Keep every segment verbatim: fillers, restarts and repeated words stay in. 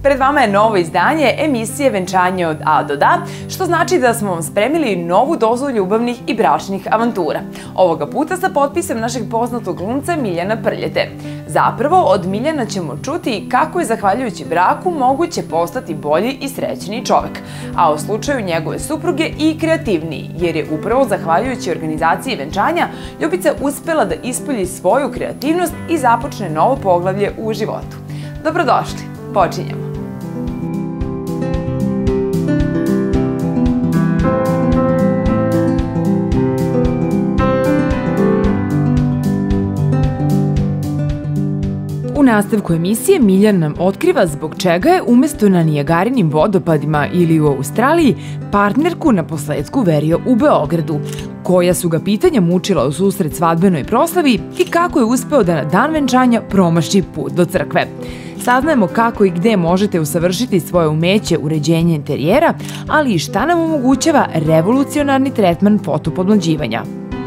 Pred vama je novo izdanje emisije Venčanje od A do Da, što znači da smo vam spremili novu dozu ljubavnih i bračnih avantura. Ovoga puta sa potpisem našeg poznatog glumca Miljana Prljete. Zapravo, od Miljana ćemo čuti kako je zahvaljujući braku moguće postati bolji i srećniji čovek, a u slučaju njegove supruge i kreativniji, jer je upravo zahvaljujući organizaciji venčanja Ljubica uspela da ispolji svoju kreativnost i započne novo poglavlje u životu. Dobrodošli, počinjemo! U nastavku emisije Miljan nam otkriva zbog čega je umesto na Nijagarinim vodopadima ili u Australiji partnerku na posledku verio u Beogradu, koja su ga pitanja mučila u susret svadbenoj proslavi i kako je uspeo da na dan venčanja promaši put do crkve. Saznajemo kako i gde možete usavršiti svoje umeće uređenja interijera, ali i šta nam omogućava revolucionarni tretman fotopodmlađivanja.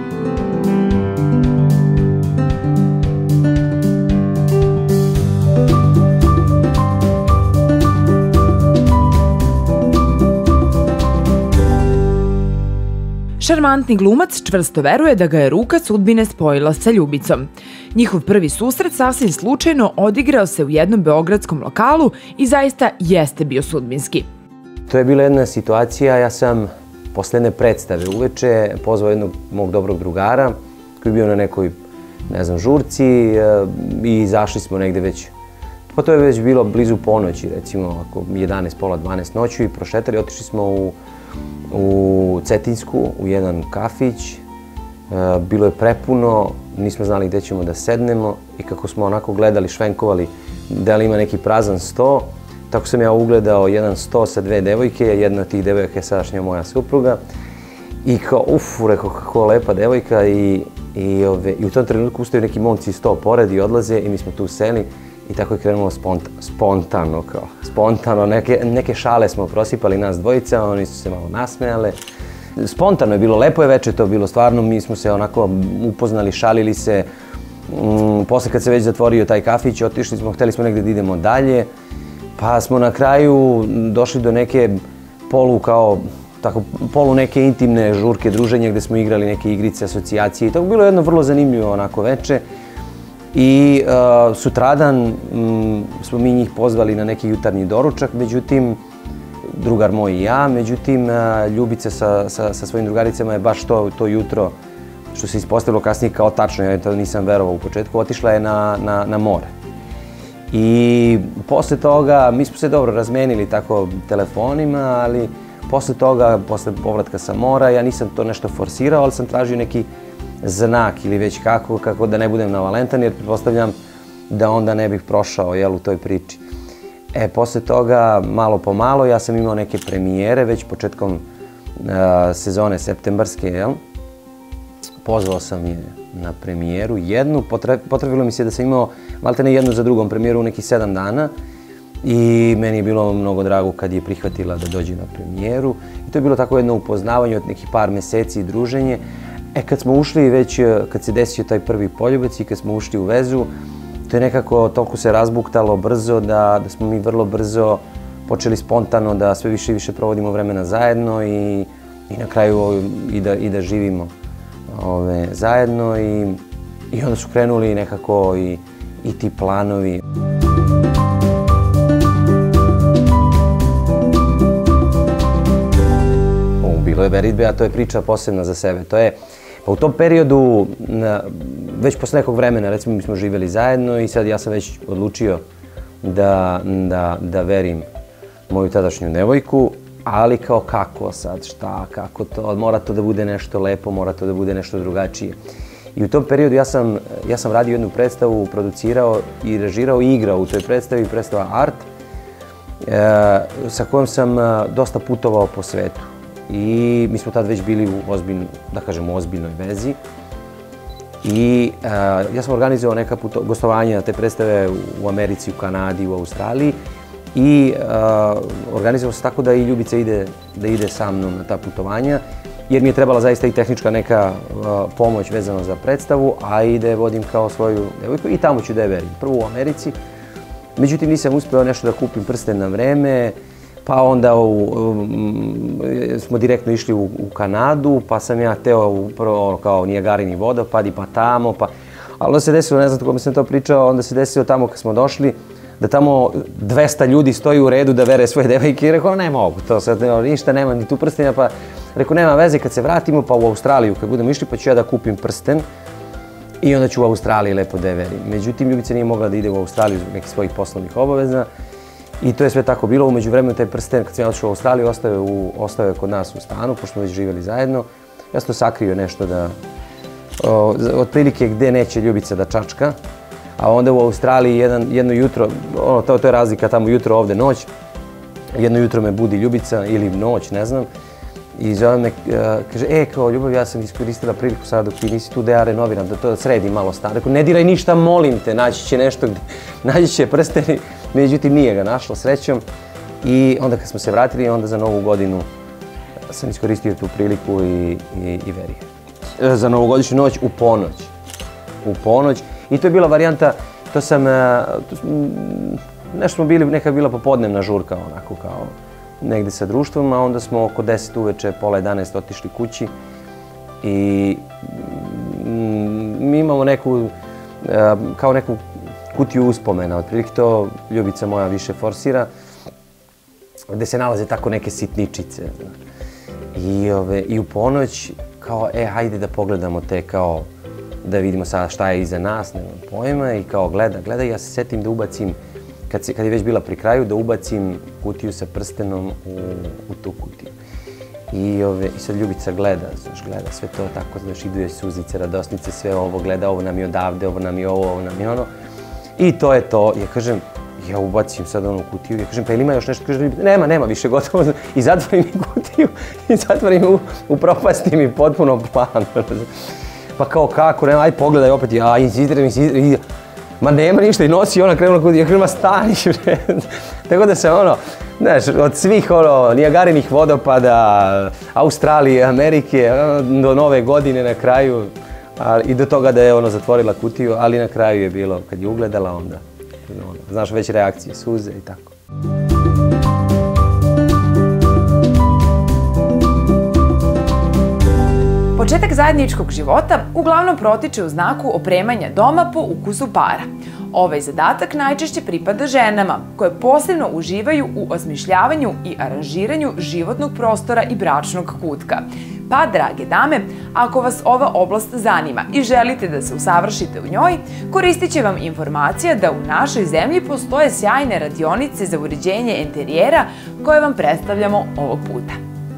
Šarmantni glumac čvrsto veruje da ga je ruka sudbine spojila sa Ljubicom. Njihov prvi susret sasvim slučajno odigrao se u jednom beogradskom lokalu i zaista jeste bio sudbinski. To je bila jedna situacija, ja sam posle jedne predstave uveče pozvao jednog mog dobrog drugara koji je bio na nekoj, ne znam, žurci i izašli smo negde već, pa to je već bilo blizu ponoći, recimo oko jedanaest, pola dvanaest noću i prošetali, otišli smo u u Cetinsku, u jedan kafić. Bilo je prepuno, nismo znali gde ćemo da sednemo i kako smo onako gledali, švenkovali da li ima neki prazan sto, tako sam ja ugledao jedan sto sa dve devojke, jedna od tih devojka je sadašnja moja supruga i kao, uf, rekao, kako lepa devojka i, i, ove, i u tom trenutku ustaju neki momci sto pored i odlaze i mi smo tu seli i tako je krenulo sponta, spontano, kao, spontano, neke, neke šale smo prosipali nas dvojica, oni su se malo nasmejale. Spontano je bilo, lepo je veče to bilo, stvarno, mi smo se onako upoznali, šalili se. Mm, posle kad se već zatvorio taj kafić, otišli smo, hteli smo negde da idemo dalje, pa smo na kraju došli do neke polu, kao, tako, polu neke intimne žurke, druženja gde smo igrali neke igrice, asocijacije i to bilo jedno vrlo zanimljivo onako veče. I uh, sutradan m, smo mi njih pozvali na neki jutarnji doručak, međutim, drugar moj i ja, međutim, uh, Ljubica sa, sa, sa svojim drugaricama je baš to, to jutro, što se ispostavilo kasnije kao tačno, ja to nisam verovao u početku, otišla je na, na, na more. I posle toga, mi smo se dobro razmenili tako telefonima, ali posle toga, posle povratka sa mora, ja nisam to nešto forsirao, ali sam tražio neki znak ili već kako, kako da ne budem navalentan, jer pretpostavljam da onda ne bih prošao, jel, u toj priči. E, posle toga, malo po malo, ja sam imao neke premijere, već početkom uh, sezone septembarske, jel. Pozvao sam je na premijeru, jednu, potre, potrebilo mi se da sam imao maltene jednu za drugom premijeru u nekih sedam dana i meni je bilo mnogo drago kad je prihvatila da dođe na premijeru i to je bilo tako jedno upoznavanje od nekih par meseci i druženje. E, kad smo ušli već, kad se desio taj prvi poljubac i kad smo ušli u vezu, to je nekako toliko se razbuktalo brzo da, da smo mi vrlo brzo počeli spontano da sve više i više provodimo vremena zajedno i, i na kraju i da, i da živimo ove, zajedno i, i onda su krenuli nekako i, i ti planovi. O, bilo je veritbe, a to je priča posebna za sebe. To je, pa u tom periodu, već posle nekog vremena, recimo mi smo živjeli zajedno i sad ja sam već odlučio da, da, da verim moju tadašnju devojku, ali kao kako sad, šta, kako to, mora to da bude nešto lepo, mora to da bude nešto drugačije. I u tom periodu ja sam, ja sam radio jednu predstavu, producirao i režirao i igrao u toj predstavi, predstava Art, e, sa kojom sam dosta putovao po svetu. I mi smo tad već bili u ozbiljnoj, da kažem, u ozbiljnoj vezi. I uh, ja sam organizovao neka puto, gostovanja na te predstave u Americi, u Kanadi, u Australiji. I uh, organizovao se tako da i Ljubica ide, da ide sa mnom na ta putovanja. Jer mi je trebala zaista i tehnička neka uh, pomoć vezano za predstavu, a i da je vodim kao svoju devojku i tamo ću da je verim. Prvo u Americi, Međutim, nisam uspeo nešto da kupim prsten na vreme, pa onda smo direktno išli u Kanadu, pa sam ja teo upravo kao Nijagarini vodopadi, pa tamo, pa... Ali onda se desilo, ne znam kome sam to pričao, onda se desilo tamo kad smo došli, da tamo dvesta ljudi stoji u redu da vere svoje devojke i rekao, ne mogu, to sad ništa, nema ni tu prstenja, pa rekao, nema veze kad se vratimo, pa u Australiju kad budemo išli, pa ću ja da kupim prsten i onda ću u Australiji lepo da je verim. Međutim, Ljubica nije mogla da ide u Australiju zbog nekih svojih poslovnih obaveza i to je sve tako bilo. Umeđu vremenu taj prsten, kad sam ja otišao u Australiju, ostao je kod nas u stanu, pošto smo već živjeli zajedno. Ja sam to sakrio nešto da, otprilike gde neće Ljubica da čačka, a onda u Australiji jedno jutro, to je razlika tamo jutro, ovde noć, jedno jutro me budi Ljubica ili noć, ne znam, i zove me, kaže, e, kao Ljubav, ja sam iskoristila priliku sada dok ti nisi tu da ja renoviram, da to sredim malo stan. Rekao, ne diraj ništa, molim te, naći će nešto, naći će prsteni, međutim nije ga našla srećom. I onda kad smo se vratili, onda za Novu godinu sam iskoristio tu priliku i verio. Za novogodišnju noć u ponoć. U ponoć. I to je bila varijanta, to sam, nešto smo bili, neka je bila popodnevna žurka, onako kao negde sa društvom, a onda smo oko deset uveče, pola jedanaest otišli kući i mi imamo neku, kao neku kutiju uspomena, otprilike to Ljubica moja više forsira, gde se nalaze tako neke sitničice. I u ponoć, kao, e, hajde da pogledamo te, kao, da vidimo sada šta je iza nas, nemam pojma, i kao, gleda, gleda, i ja se setim da ubacim, kad je već bila pri kraju, da ubacim kutiju sa prstenom u tu kutiju. I sad Ljubica gleda, znaš, gleda sve to tako, znaš, idu je suzice, radosnice, sve ovo gleda, ovo nam je odavde, ovo nam je ovo, ovo nam je ono. I to je to. Ja kažem, ja ubacim sad onu kutiju, ja kažem, pa ili ima još nešto? Kažem, Ljubica, nema, nema više, gotovo. I zatvorim mi kutiju, i zatvorim, upropastim i potpuno plan. Pa kao, kako, nema, aj pogledaj opet, ja insistiram, insistiram, ma nema ništa i nosi ona krenula kutiju, ja kažem, ma staniš, bre. Tako da sam ono, znaš, od svih ono, Nijagarinih vodopada, Australije, Amerike, do Nove godine na kraju, i do toga da je ono zatvorila kutiju, ali na kraju je bilo, kad je ugledala onda, znaš, već reakcije, suze i tako. Početak zajedničkog života uglavnom protiče u znaku opremanja doma po ukusu para. Ovaj zadatak najčešće pripada ženama, koje posebno uživaju u osmišljavanju i aranžiranju životnog prostora i bračnog kutka. Pa, drage dame, ako vas ova oblast zanima i želite da se usavršite u njoj, koristit će vam informacija da u našoj zemlji postoje sjajne radionice za uređenje interijera koje vam predstavljamo ovog puta.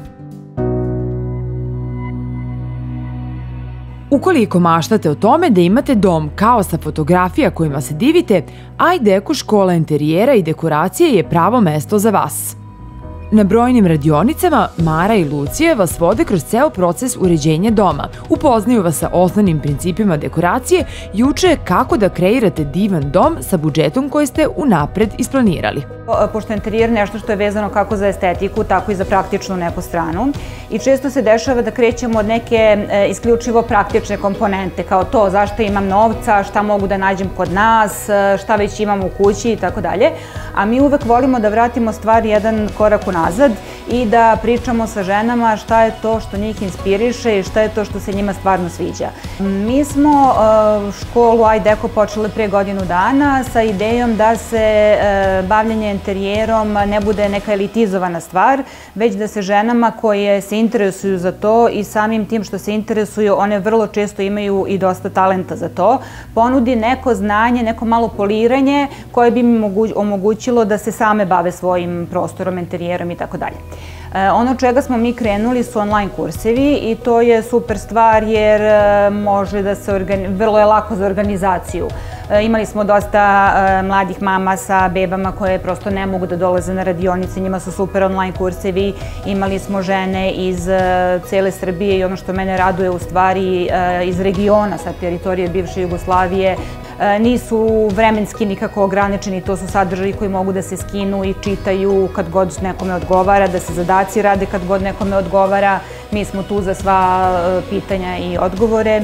Ukoliko maštate o tome da imate dom kao sa fotografija kojima se divite, iDeco škola interijera i dekoracije je pravo mesto za vas. Na brojnim radionicama Mara i Lucija vas vode kroz ceo proces uređenja doma, upoznaju vas sa osnovnim principima dekoracije i uče kako da kreirate divan dom sa budžetom koji ste unapred isplanirali. Pošto je interijer nešto što je vezano kako za estetiku, tako i za praktičnu neku stranu, i često se dešava da krećemo od neke isključivo praktične komponente, kao to zašto imam novca, šta mogu da nađem kod nas, šta već imam u kući i tako dalje, a mi uvek volimo da vratimo stvari jedan korak unazad i da pričamo sa ženama šta je to što njih inspiriše i šta je to što se njima stvarno sviđa. Mi smo školu iDeco počeli pre godinu dana sa idejom da se bavljanje interijerom ne bude neka elitizovana stvar, već da se ženama koje se interesuju za to i samim tim što se interesuju, one vrlo često imaju i dosta talenta za to, ponudi neko znanje, neko malo poliranje koje bi im omogućilo da se same bave svojim prostorom, interijerom i tako dalje. Ono čega smo mi krenuli su online kursevi i to je super stvar jer može da se, vrlo je lako za organizaciju. Imali smo dosta mladih mama sa bebama koje prosto ne mogu da dolaze na radionice, njima su super online kursevi. Imali smo žene iz cele Srbije i ono što mene raduje u stvari iz regiona sa teritorije bivše Jugoslavije. Nisu vremenski nikako ograničeni, to su sadržaji koji mogu da se skinu i čitaju kad god nekome odgovara, da se zadaci rade kad god nekome odgovara. Mi smo tu za sva pitanja i odgovore.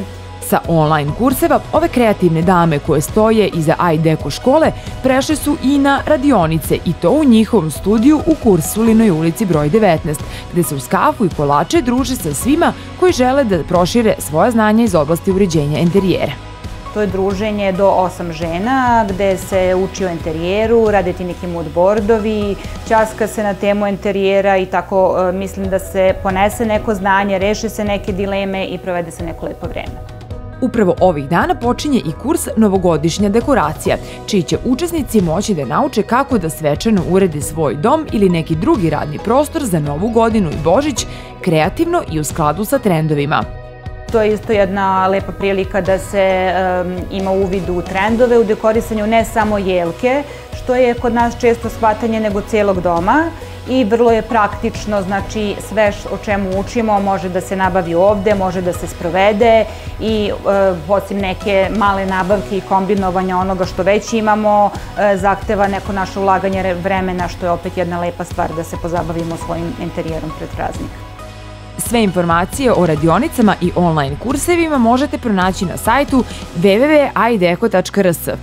Sa online kurseva ove kreativne dame koje stoje iza iDeco škole prešle su i na radionice i to u njihovom studiju u Kursulinoj ulici broj devetnaest, gde se uz kafu i kolače druže sa svima koji žele da prošire svoja znanja iz oblasti uređenja interijera. To je druženje do osam žena gde se uči o interijeru, rade ti neki moodboardovi, ćaska se na temu interijera i tako mislim da se ponese neko znanje, reše se neke dileme i provede se neko lepo vreme. Upravo ovih dana počinje i kurs Novogodišnja dekoracija, čiji će učesnici moći da nauče kako da svečano urede svoj dom ili neki drugi radni prostor za Novu godinu i Božić, kreativno i u skladu sa trendovima. To je isto jedna lepa prilika da se ima uvid u trendove, u dekorisanju ne samo jelke, što je kod nas često shvatanje, nego celog doma. I vrlo je praktično, znači sve o čemu učimo može da se nabavi ovde, može da se sprovede i osim neke male nabavke i kombinovanja onoga što već imamo, zahteva neko naše ulaganje vremena, što je opet jedna lepa stvar da se pozabavimo svojim interijerom pred praznik. Sve informacije o radionicama i online kursevima možete pronaći na sajtu w w w tačka iDeco tačka r s.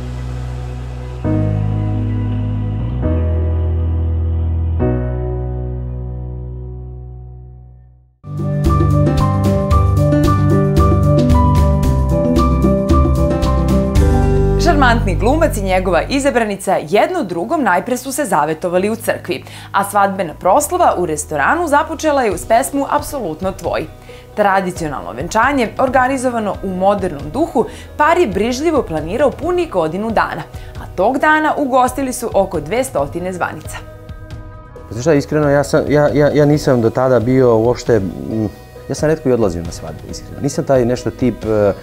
Šarmantni glumac i njegova izabranica jedno drugom najpre su se zavetovali u crkvi, a svadbena proslava u restoranu započela je uz pesmu Apsolutno tvoj. Tradicionalno venčanje, organizovano u modernom duhu, par je brižljivo planirao punih godinu dana, a tog dana ugostili su oko dvesta zvanica. Znaš šta, iskreno, ja nisam do tada bio uopšte, ja sam retko i odlazio na svadbe, iskreno. Nisam taj nešto tip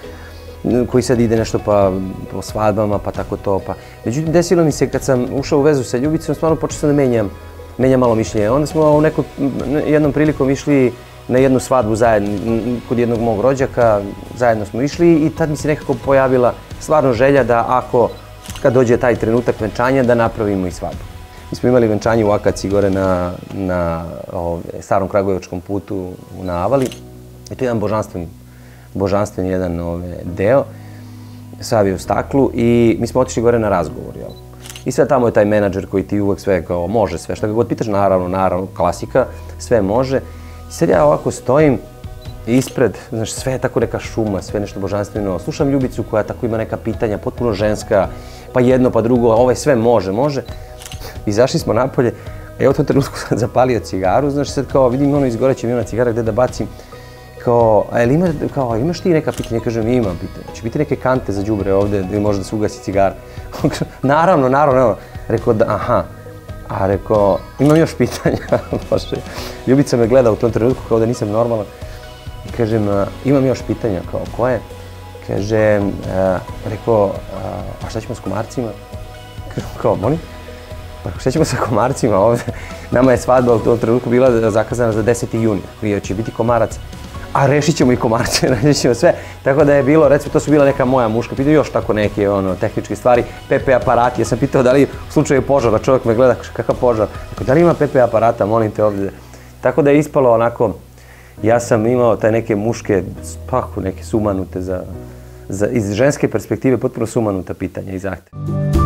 koji sad ide nešto pa po svadbama, pa tako to, pa... Međutim, desilo mi se kad sam ušao u vezu sa ljubicom, stvarno počeo sam da menjam, menjam malo mišljenje. Onda smo u nekom, jednom prilikom išli na jednu svadbu zajedno, kod jednog mog rođaka, zajedno smo išli i tad mi se nekako pojavila stvarno želja da ako, kad dođe taj trenutak venčanja, da napravimo i svadbu. Mi smo imali venčanje u Akaci gore na, na starom Kragujevačkom putu na Avali i to je jedan božanstveni božanstven jedan deo, sav je u staklu i mi smo otišli gore na razgovor. I sad tamo je taj menadžer koji ti uvek sve kao može, sve što ga god pitaš, naravno, naravno, klasika, sve može. I sad ja ovako stojim ispred, znaš, sve je tako neka šuma, sve nešto božanstveno. Slušam Ljubicu koja tako ima neka pitanja, potpuno ženska, pa jedno, pa drugo, ovaj sve može, može. Izašli smo napolje, a ja u tom trenutku sam zapalio cigaru, znaš, sad kao vidim ono izgoreće mi ona cigara gde da bacim. Kao, a imaš ti neka pitanja? Kažem, imam pitanja. Će biti neke kante za đubre ovde gde može da se ugasi cigara? Naravno, naravno. Rekao da, aha. A rekao, imam još pitanja. Ljubica me gleda u tom trenutku kao da nisam normalan. I kažem, imam još pitanja. Kao, koje? Kaže, rekao, a šta ćemo s komarcima? Kao, molim? Pa šta ćemo sa komarcima ovde? Nama je svadba u tom trenutku bila zakazana za deseti juni, koji će biti komarac. A rešit ćemo i komarce, rešit ćemo sve. Tako da je bilo, recimo, to su bila neka moja muška, pitao još tako neke tehničke stvari, P P aparati. Ja sam pitao da li u slučaju požara, čovjek me gleda, kakav požar? Da li ima P P aparata, molim te ovdje. Tako da je ispalo onako, ja sam imao taj neke muške, spaku, neke sumanute, iz ženske perspektive, potpuno sumanuta pitanja i zahtjeva.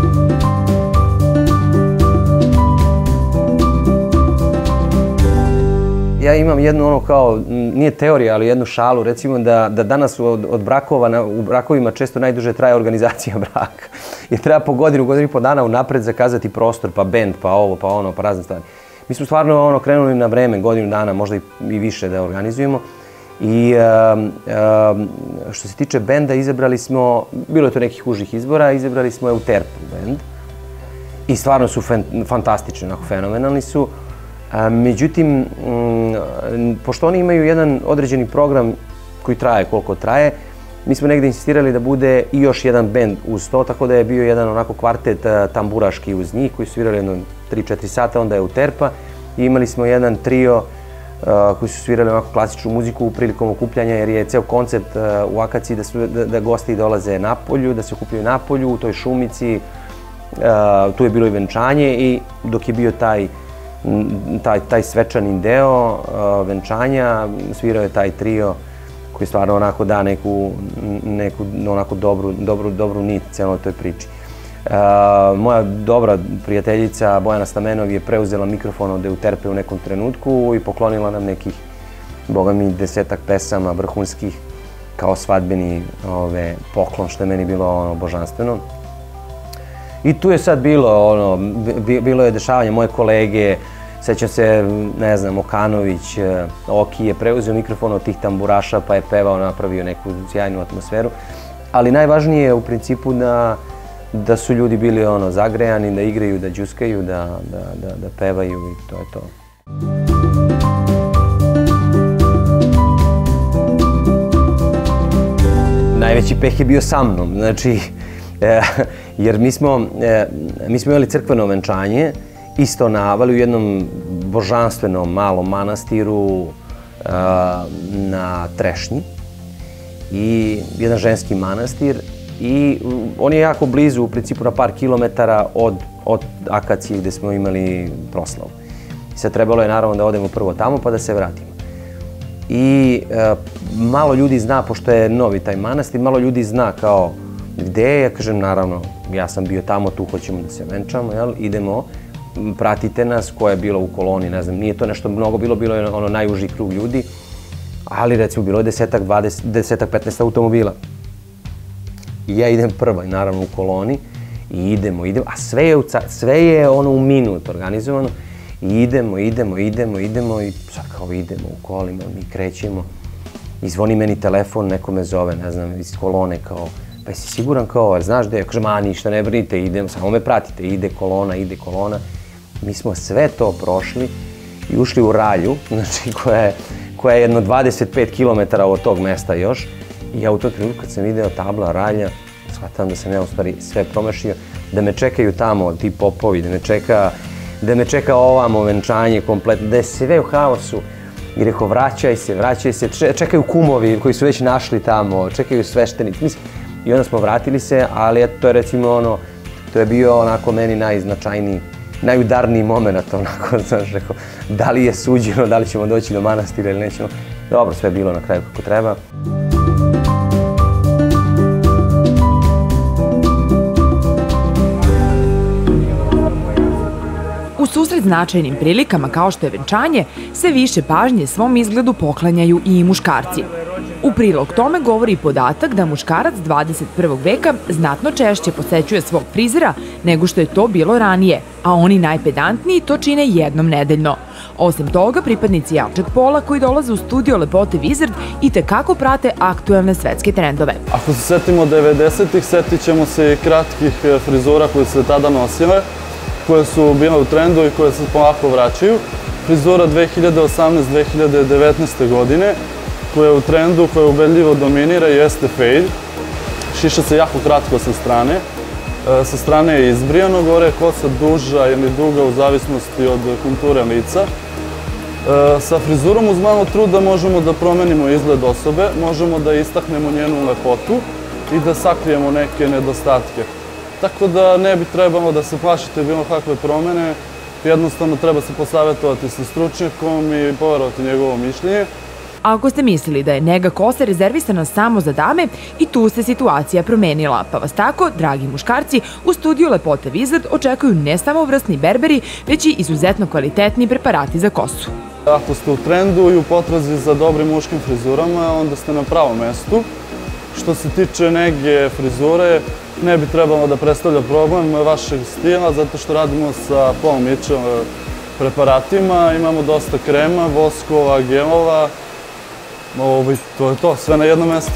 Ja imam jednu ono kao, nije teorija, ali jednu šalu, recimo da danas od brakova, u brakovima često najduže traje organizacija braka. Jer treba po godinu, godinu i po dana unapred zakazati prostor, pa bend, pa ovo, pa ono, pa razne stvari. Mi smo stvarno krenuli na vreme, godinu dana, možda i više da organizujemo. I što se tiče benda, izabrali smo, bilo je to nekih užih izbora, izabrali smo Euterpu bend. I stvarno su fantastični, onako fenomenalni su. Međutim, pošto oni imaju jedan određeni program koji traje koliko traje, mi smo negde insistirali da bude i još jedan bend uz to, tako da je bio jedan onako kvartet tamburaški uz njih koji su svirali jedno tri četiri sata, onda je Euterpa i imali smo jedan trio koji su svirali onako klasičnu muziku prilikom okupljanja jer je ceo koncept u Akaci da gosti dolaze na polju, da se okupljaju na polju u toj šumici, tu je bilo i venčanje i dok je bio taj taj svečani deo venčanja, svirao je taj trio koji stvarno onako da neku, neku onako dobru, dobru, dobru nit celoj toj priči. Moja dobra prijateljica Bojana Stamenov je preuzela mikrofon od Euterpe u nekom trenutku i poklonila nam nekih, boga mi, desetak pesama vrhunskih kao svadbeni poklon, što je meni bilo božanstveno. I tu je sad bilo, ono, bilo je dešavanje, moje kolege, sećam se, ne znam, Okanović, Oki je preuzeo mikrofon od tih tamburaša pa je pevao, napravio neku sjajnu atmosferu. Ali najvažnije je u principu da da su ljudi bili ono zagrejani, da igraju, da džuskaju, da, da, da, da pevaju i to je to. Najveći peh je bio sa mnom, znači, e, jer mi smo, e, mi smo imali crkveno venčanje, isto na Avali u jednom božanstvenom malom manastiru e, na Trešnji i jedan ženski manastir. I on je jako blizu, u principu na par kilometara od, od Akacije gde smo imali proslavu. I sad trebalo je naravno da odemo prvo tamo pa da se vratimo. I e, malo ljudi zna, pošto je novi taj manastir, malo ljudi zna kao gde je, ja kažem naravno, ja sam bio tamo, tu hoćemo da se venčamo, jel, idemo, pratite nas, ko je bilo u koloni, ne znam, nije to nešto mnogo bilo, bilo je ono najuži krug ljudi, ali recimo bilo je desetak, dvadeset, desetak, petnaest automobila. I ja idem prva, naravno, u koloni i idemo, idemo, a sve je, sve je ono u minut organizovano i idemo, idemo, idemo, idemo i sad kao idemo u kolima, mi krećemo i zvoni meni telefon, neko me zove, ne znam, iz kolone kao, pa jesi siguran kao, znaš gde? Ja kažem, a ništa, ne brinite, idemo, samo me pratite, ide kolona, ide kolona. Mi smo sve to prošli i ušli u Ralju, znači koja je, koja je jedno dvadeset pet kilometara od tog mesta još. I ja u tom trenutku kad sam video tabla Ralja, shvatam da sam ja u stvari sve promašio, da me čekaju tamo ti popovi, da me čeka, da me čeka ovamo venčanje kompletno, da je sve u haosu. I rekao, vraćaj se, vraćaj se, čekaju kumovi koji su već našli tamo, čekaju sveštenici. I onda smo vratili se, ali to je recimo ono, to je bio onako meni najznačajniji, najudarniji moment, onako, znaš, rekao, da li je suđeno, da li ćemo doći do manastira ili nećemo. Dobro, sve je bilo na kraju kako treba. U susret značajnim prilikama kao što je venčanje, sve više pažnje svom izgledu poklanjaju i muškarci. U prilog tome govori i podatak da muškarac dvadeset prvog veka znatno češće posećuje svog frizera nego što je to bilo ranije, a oni najpedantniji to čine jednom nedeljno. Osim toga, pripadnici jačeg pola koji dolaze u studio Lepote Wizard i tekako prate aktuelne svetske trendove. Ako se setimo devedesetih, setit ćemo se i kratkih frizura koje se tada nosile, koje su bile u trendu i koje se polako vraćaju. Frizura dve hiljade osamnaeste do dve hiljade devetnaeste. godine, koja je u trendu, koja ubedljivo dominira, jeste fade. Šiša se jako kratko sa strane. Sa strane je izbrijano, gore je kosa duža ili duga u zavisnosti od konture lica. Sa frizurom uz malo truda možemo da promenimo izgled osobe, možemo da istaknemo njenu lepotu i da sakrijemo neke nedostatke. Tako da ne bi trebalo da se plašite bilo kakve promene, jednostavno treba se posavetovati sa stručnjakom i poverovati njegovo mišljenje. Ako ste mislili da je nega kose rezervisana samo za dame, i tu se situacija promenila, pa vas tako, dragi muškarci, u studiju Lepote Wizard očekuju ne samo vrsni berberi, već i izuzetno kvalitetni preparati za kosu. Ako ste u trendu i u potrazi za dobrim muškim frizurama, onda ste na pravom mestu. Što se tiče nege frizure, ne bi trebalo da predstavlja problem vašeg stila, zato što radimo sa Paul Mitchell preparatima, imamo dosta krema, voskova, gelova. To je to, sve na jednom mestu.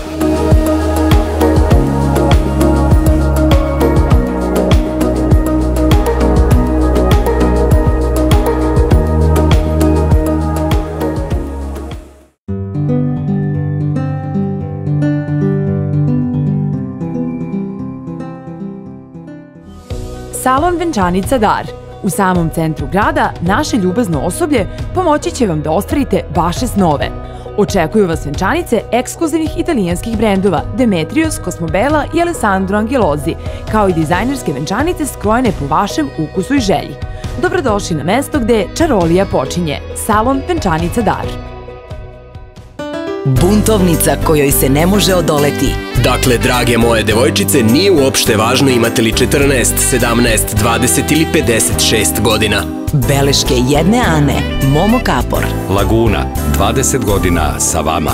Salon Venčanica Dar. U samom centru grada naše ljubazno osoblje pomoći će vam da ostvarite vaše snove. Očekuju vas venčanice ekskluzivnih italijanskih brendova Demetrios, Cosmobela i Alessandro Angelozi, kao i dizajnerske venčanice skrojene po vašem ukusu i želji. Dobrodošli na mesto gde čarolija počinje. Salon Venčanica Dar. Buntovnica kojoj se ne može odoleti. Dakle, drage moje devojčice, nije uopšte važno imate li četrnaest, sedamnaest, dvadeset ili pedeset šest godina. Beleške jedne Ane, Momo Kapor. Laguna, dvadeset godina sa vama.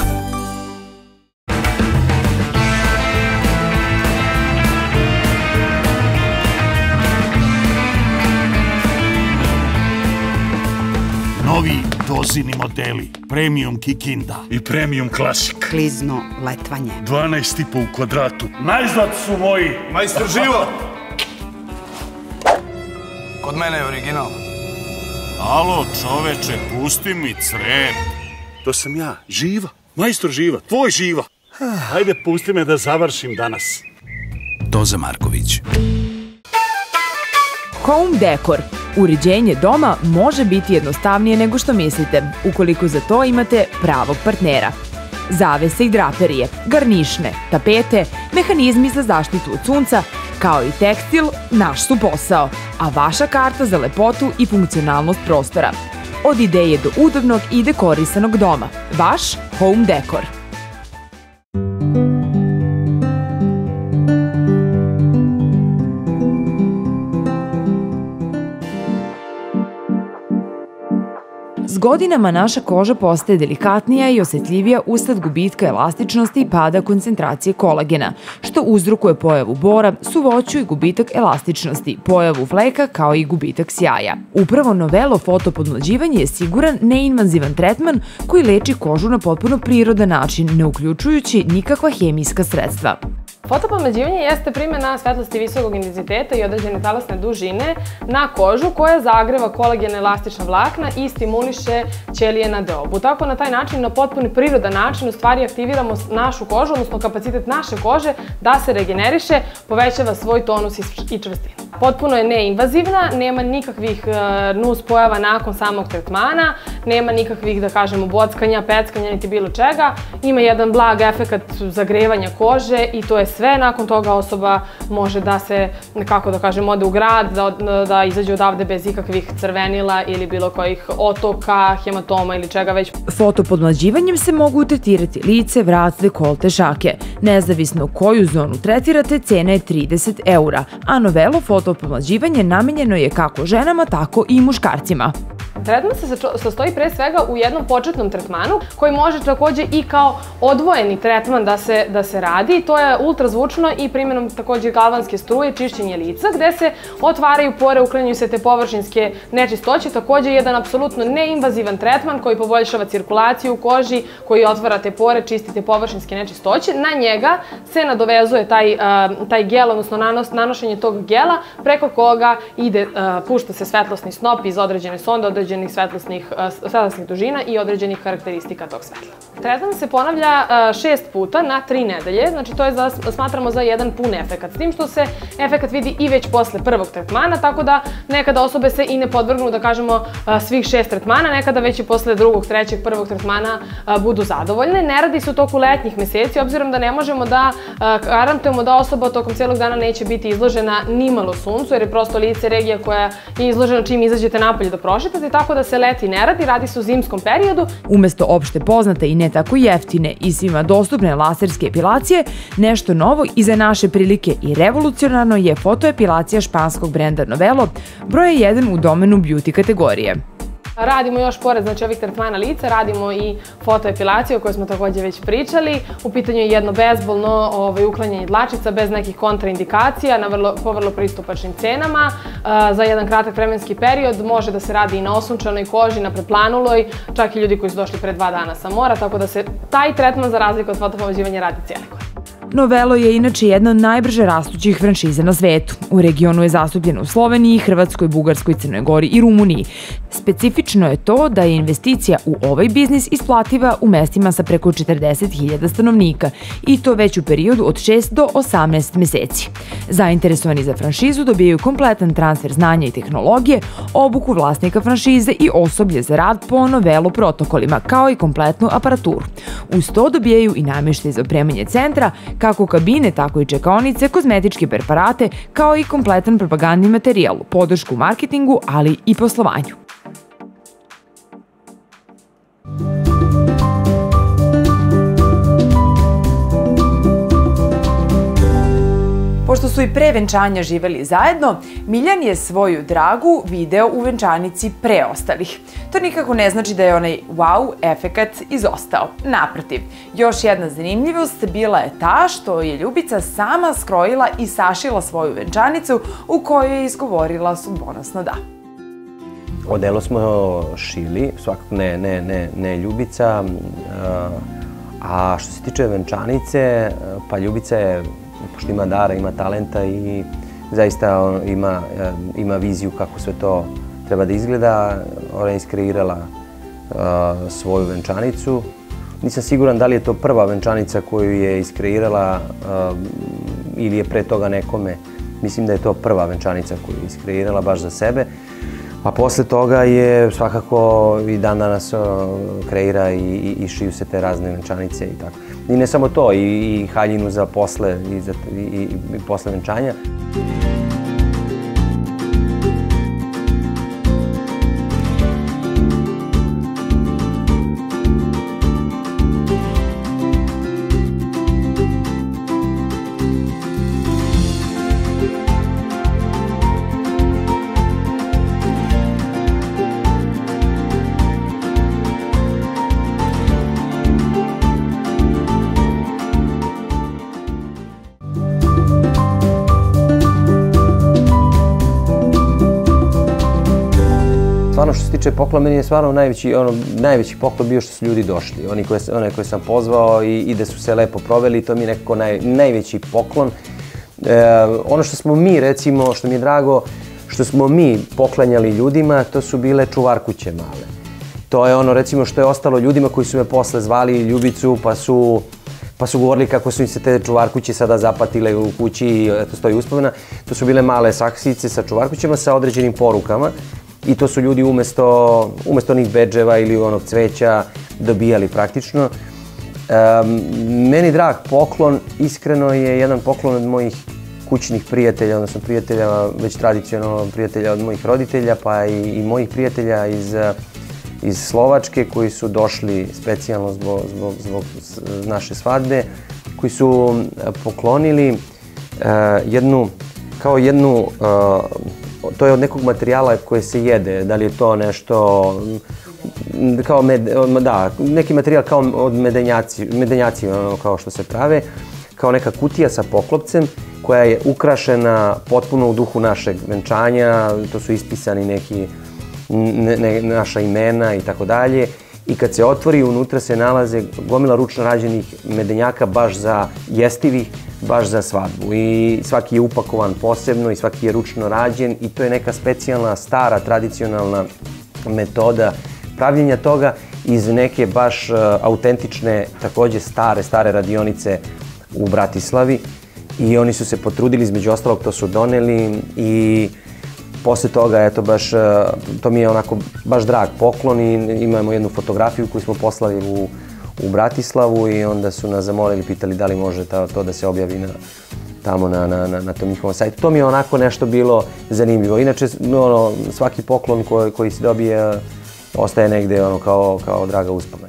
Novi dozini modeli, premium Kikinda i premium klasik. Klizno letvanje. dvanaest i po u kvadratu. Najzad su moji. Majstor živo! Kod mene je original. Alo, čoveče, pusti mi crep. To sam ja, Živa. Majstor Živa, tvoj Živa. Hajde, pusti me da završim danas. Toza Marković. Home Decor. Uređenje doma može biti jednostavnije nego što mislite, ukoliko za to imate pravog partnera. Zavese i draperije, garnišne, tapete, mehanizmi za zaštitu od sunca, kao i tekstil, naš su posao, a vaša karta za lepotu i funkcionalnost prostora. Od ideje do udobnog i dekorisanog doma. Vaš Home Decor. S godinama naša koža postaje delikatnija i osetljivija usled gubitka elastičnosti i pada koncentracije kolagena, što uzrokuje pojavu bora, suvoću i gubitak elastičnosti, pojavu fleka kao i gubitak sjaja. Upravo Novelo fotopodmlađivanje je siguran, neinvazivan tretman koji leči kožu na potpuno prirodan način, ne uključujući nikakva hemijska sredstva. Fotopodmlađivanje jeste primjena svetlosti visokog intenziteta i određene talasne dužine na kožu koja zagreva kolagene elastična vlakna i stimuliše ćelije na deobu. Tako na taj način, na potpuno prirodan način, u stvari aktiviramo našu kožu, odnosno kapacitet naše kože da se regeneriše, povećava svoj tonus i čvrstinu. Potpuno je neinvazivna, nema nikakvih nus pojava nakon samog tretmana, nema nikakvih, da kažemo, bockanja, peckanja, niti bilo čega. Ima jedan blag efekat zagrevanja kože i to je sve. Nakon toga osoba može da se, kako da kažem, ode u grad, da izađe odavde bez ikakvih crvenila ili bilo kojih otoka, hematoma ili čega već. Fotopodmlađivanjem se mogu tretirati lice, vrat, dekolte, šake. Nezavisno koju zonu tretirate, cena je trideset eura, a Novelo fotopodmlađivanje namenjeno je kako ženama, tako i muškarcima. Tretman se sastoji pre svega u jednom početnom tretmanu koji može takođe i kao odvojeni tretman da se radi. To je ultrazvučno i primjenom takođe galvanske struje, čišćenje lica, gde se otvaraju pore, uklanjaju se te površinske nečistoće. Takođe jedan apsolutno neinvazivan tretman koji poboljšava cirkulaciju u koži, koji otvara te pore, čisti te površinske nečistoće. Na njega se nadovezuje taj gel, odnosno nanošenje tog gela, preko koga ide, pušta se svetlosni snop iz određene sonde, određenih svetlosnih dužina i određenih karakteristika tog svetla. Tretman se ponavlja šest puta na tri nedelje, znači to je, smatramo, za jedan pun efekat. S tim što se efekat vidi i već posle prvog tretmana, tako da nekada osobe se i ne podvrgnu, da kažemo, svih šest tretmana, nekada već i posle drugog, trećeg, prvog tretmana budu zadovoljne. Ne radi se u toku letnjih meseci, obzirom da ne možemo da garantujemo da osoba tokom cijelog dana neće biti izložena nimalo suncu, jer je prosto lice regija koja je izložena čim izađete napolje da prošetate, tako da se leti ne radi, radi se u zimskom periodu. Umesto opšte poznate i ne tako jeftine i svima dostupne laserske epilacije, nešto novo i za naše prilike i revolucionarno je fotoepilacija španskog brenda Novelo, broj jedan u domenu beauty kategorije. Radimo još pored, znači, ovih tretmana lica, radimo i fotoepilaciju o kojoj smo takođe već pričali. U pitanju je jedno bezbolno uklanjanje dlačica bez nekih kontraindikacija po vrlo pristupačnim cenama. Za jedan kratak vremenski period može da se radi i na osunčanoj koži, na preplanuloj, čak i ljudi koji su došli pre dva dana sa mora, tako da se taj tretman za razliku od fotopodmlađivanja radi cijeli godin. Novelo je inače jedna od najbrže rastućih franšiza na svetu. U regionu je zastupljena u Sloveniji, Hrvatskoj, Bugarskoj, Crnoj Gori i Rumuniji. Specifično je to da je investicija u ovaj biznis isplativa u mestima sa preko četrdeset hiljada stanovnika i to već u periodu od šest do osamnaest meseci. Zainteresovani za franšizu dobijaju kompletan transfer znanja i tehnologije, obuku vlasnika franšize i osoblje za rad po Novelo protokolima, kao i kompletnu aparaturu. Uz to dobijaju i namještaj za opremanje centra, kako kabine, tako i čekaonice, kozmetičke preparate, kao i kompletan propagandni materijal, podršku marketingu, ali i poslovanju. su i pre venčanja živeli zajedno, Miljan je svoju dragu video u venčanici pre ostalih. To nikako ne znači da je onaj wow efekat izostao. Naprotiv, još jedna zanimljivost bila je ta što je Ljubica sama skrojila i sašila svoju venčanicu u kojoj je izgovorila sudbonosno da. Odelo smo šili, svakako ne, ne, ne, ne Ljubica, a što se tiče venčanice, pa Ljubica je, pošto ima dara, ima talenta i zaista ima, ima viziju kako sve to treba da izgleda, ona je iskreirala svoju venčanicu. Nisam siguran da li je to prva venčanica koju je iskreirala ili je pre toga nekome. Mislim da je to prva venčanica koju je iskreirala baš za sebe. A posle toga je svakako i dan danas kreira i, i, i šiju se te razne venčanice i tako. I ne samo to, i, i haljinu za posle, i, za, i, i, i posle venčanja. Stvarno što se tiče poklona, meni je stvarno najveći, ono, najveći poklon bio što su ljudi došli. Oni koje, one koje sam pozvao i, i da su se lepo proveli, to mi je nekako naj, najveći poklon. E, ono što smo mi, recimo, što mi je drago, što smo mi poklanjali ljudima, to su bile čuvarkuće male. To je ono, recimo, što je ostalo ljudima koji su me posle zvali Ljubicu, pa su, pa su govorili kako su im se te čuvarkuće sada zapatile u kući i eto stoji uspomena. To su bile male saksice sa čuvarkućama sa određenim porukama. I to su ljudi umesto, umesto onih bedževa ili onog cveća dobijali praktično. Um, meni drag poklon, iskreno je jedan poklon od mojih kućnih prijatelja, odnosno prijatelja, već tradicionalno prijatelja od mojih roditelja, pa i, i mojih prijatelja iz, iz Slovačke koji su došli specijalno zbog, zbog, zbog naše svadbe, koji su poklonili uh, jednu, kao jednu uh, to je od nekog materijala koje se jede, da li je to nešto, kao med, da, neki materijal kao od medenjaci, medenjaci ono, kao što se prave, kao neka kutija sa poklopcem koja je ukrašena potpuno u duhu našeg venčanja, to su ispisani neki ne, ne, naša imena i tako dalje. I kad se otvori, unutra se nalaze gomila ručno rađenih medenjaka baš za jestivih, baš za svadbu. I svaki je upakovan posebno i svaki je ručno rađen i to je neka specijalna, stara, tradicionalna metoda pravljenja toga iz neke baš uh, autentične, takođe stare, stare radionice u Bratislavi. I oni su se potrudili, između ostalog to su doneli i posle toga, eto, baš, to mi je onako baš drag poklon i imamo jednu fotografiju koju smo poslali u, u Bratislavu i onda su nas zamolili, pitali da li može ta, to da se objavi na, tamo na, na, na, na tom njihovom sajtu. To mi je onako nešto bilo zanimljivo. Inače, ono, svaki poklon koji, koji se dobije ostaje negde ono, kao, kao draga uspomena.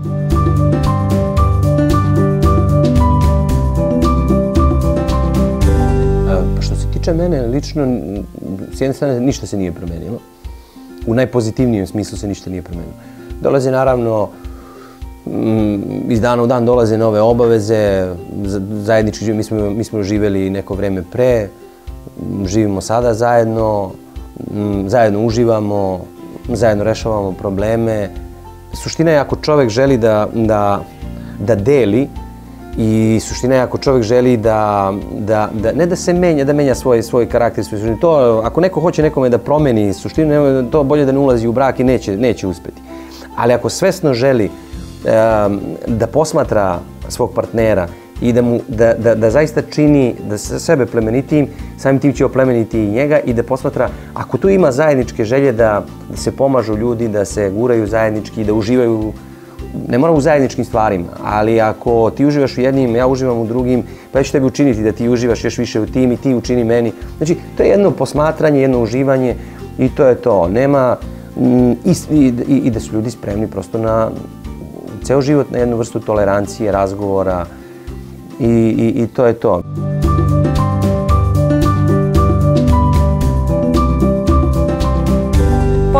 Mene lično, s jedne strane, ništa se nije promenilo. U najpozitivnijem smislu se ništa nije promenilo. Dolaze naravno, iz dana u dan dolaze nove obaveze, zajednički, mi smo, mi smo živeli neko vreme pre, živimo sada zajedno, zajedno uživamo, zajedno rešavamo probleme. Suština je ako čovek želi da, da, da deli, i suština je ako čovjek želi da, da, da ne da se menja, da menja svoj, svoj karakter, svoj, to, ako neko hoće nekome da promeni suštinu, to bolje da ne ulazi u brak i neće, neće uspeti. Ali ako svesno želi um, da posmatra svog partnera i da, mu, da, da, da zaista čini da se sebe plemenitijim, samim tim će oplemeniti i njega i da posmatra, ako tu ima zajedničke želje da, da se pomažu ljudi, da se guraju zajednički, da uživaju, ne moramo u zajedničkim stvarima, ali ako ti uživaš u jednim, ja uživam u drugim, pa ja ću tebi učiniti da ti uživaš još više u tim i ti učini meni. Znači, to je jedno posmatranje, jedno uživanje i to je to. Nema, i, i, i da su ljudi spremni prosto na ceo život, na jednu vrstu tolerancije, razgovora i, i, i to je to.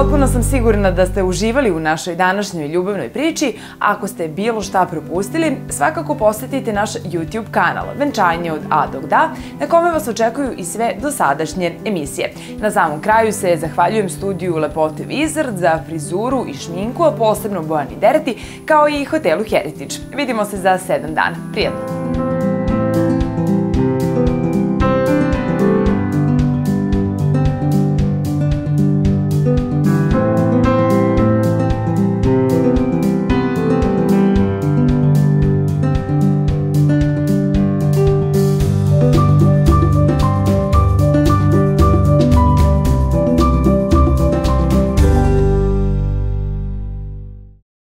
Potpuno sam sigurna da ste uživali u našoj današnjoj ljubavnoj priči. Ako ste bilo šta propustili, svakako posetite naš YouTube kanal Venčanje od A do Da, na kome vas očekuju i sve dosadašnje emisije. Na samom kraju se zahvaljujem studiju Lepote Wizard za frizuru i šminku, a posebno Bojani Dereti, kao i hotelu Heritage. Vidimo se za sedam dana. Prijetno!